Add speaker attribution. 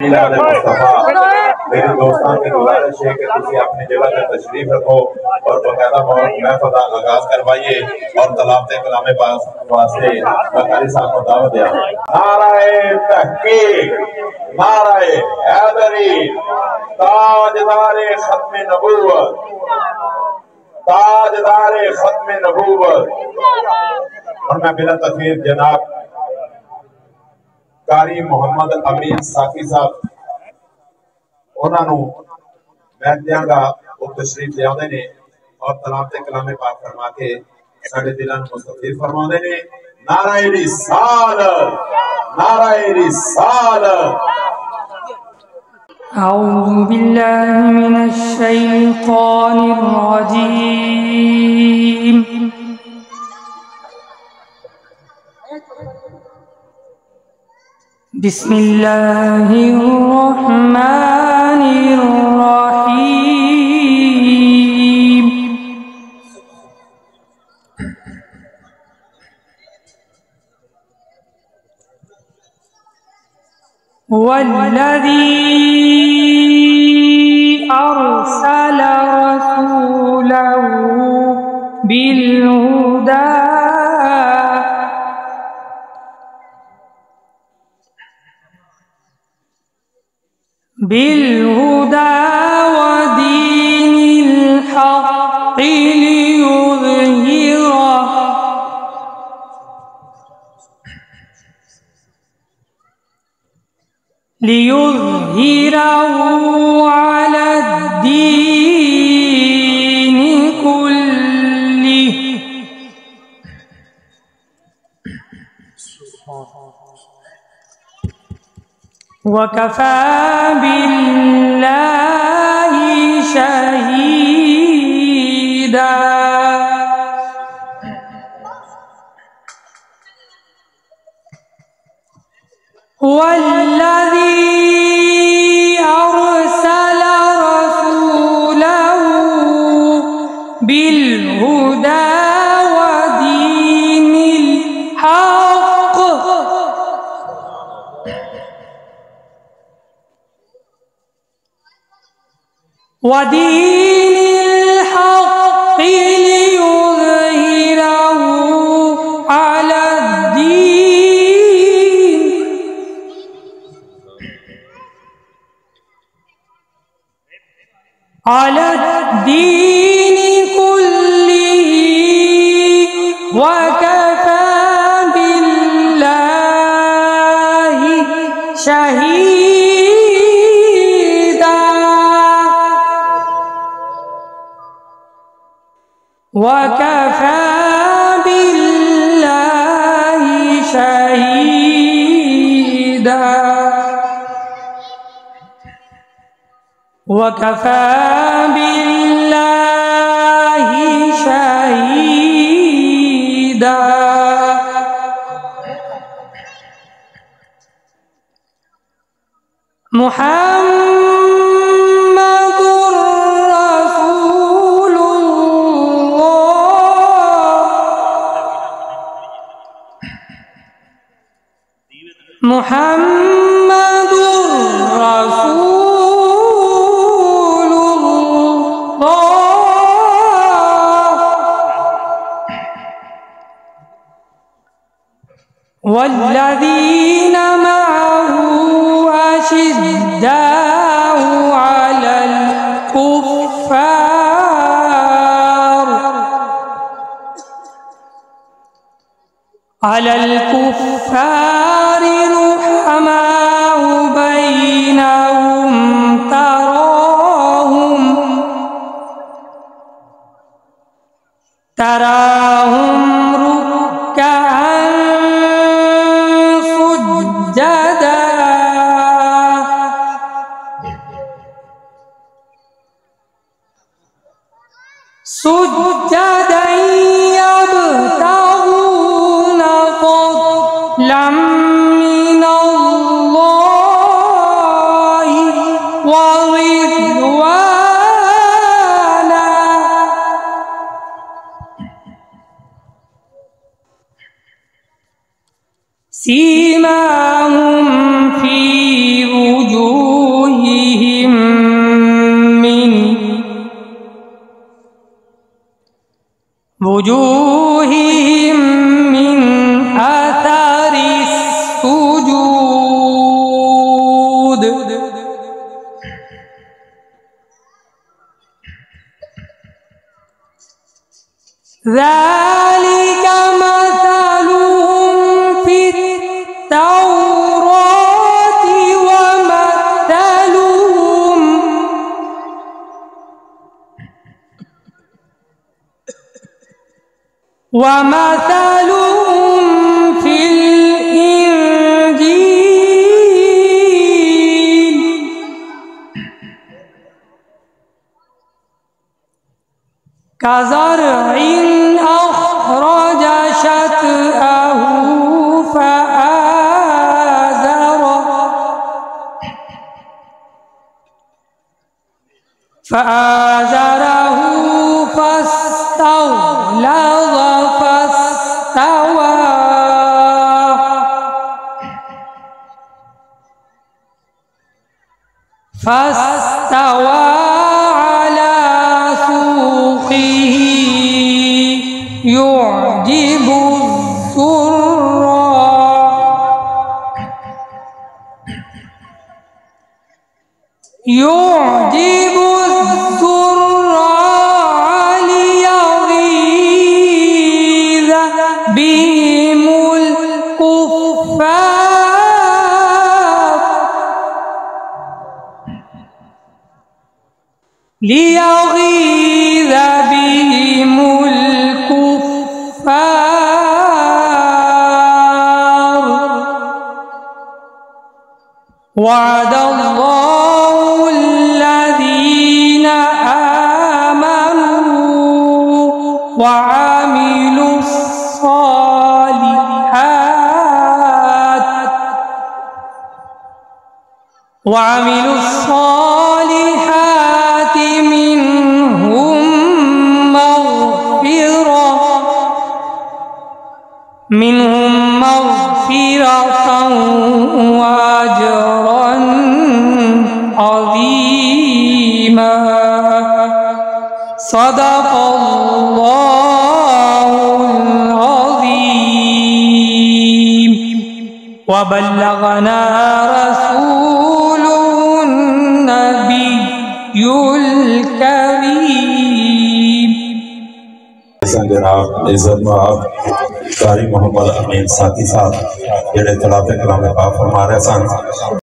Speaker 1: मिलाद मुस्तफा। मेरे दोस्तों की गुजारिश है कि तुम अपनी जगह पर तशरीफ रखो और बाकायदा महफिल का आगाज करवाइए और तलावत कलाम पाक वास्ते कारी साहब को दावत दिया। नाराए तहकीक, नाराए हैदरी, ताजदारे खत्म नबूवत, ताजदारे खत्म नबूवत। और मैं बिला तखीर जनाब कारी मोहम्मद अमीन साकी साहब उन्होंने मैं दियांगा वो तशरीफ ले आते ने और तलावत कलाम पाक फरमा के साडे दिलां नूं मुस्तफीर फरमाते ने। नाराए रिसालत, नाराए रिसालत।
Speaker 2: अऊज़ु बिल्लाहि मिनश शैतानिर रजीम। बिस्मिल्लाहिर रहमानिर रहीम। वल्लज़ी अरसल रसूलहु बिलहुदा बिलहुदा वदीनिल हक़्क़ि लियुज़हिरहु अलद्दीनि कुल्लिहि वकफ़ा बिल्लाहि शहीदा। वल्लज़ी अरसल रसूलहु बिलहुदा वदीनिल हक़्क़ वदीनिल हक़्क़ि लियुज़हिरहु अलद्दीनि कुल्लिहि वकफ़ा बिल्लाहि शहीदा। वकफ़ा बिल्लाहि शहीदा। वकफ़ा बिल्लाहि शहीदा। मुहम्मदुर रसूलुल्लाह मुहम्मदुर रसूलुल्लाह वल्लज़ीन मअहु अशिद्दाउ अलल कुफ़्फ़ार रुहमाउ बैनहुम तराहुम रुक्कअन सुज्जदा सुज्जदन यब्तगूना फज़लन मिनल्लाहि व रिज़वाना। सीमाहुम फी वुजूहिहिम وجوههم من أثر السجود ذلك مثلهم في التوراة ومثلهم في الإنجيل كزرع أخرج شطأه فآزره فاستغلظ فاستوى على سوقه يعجب الزراع ليغيظ بهم الكفار وعد الله الذين آمنوا وعملوا الصالحات منهم مغفرة وأجرا عظيما صدق الله العظيم وبلغنا رسوله النبي الكريم
Speaker 1: जनाब इज्जत कारी मोहम्मद अमीन साथी साहब जेड़े तलाफ़े कलाम पाक फरमा रहे सन।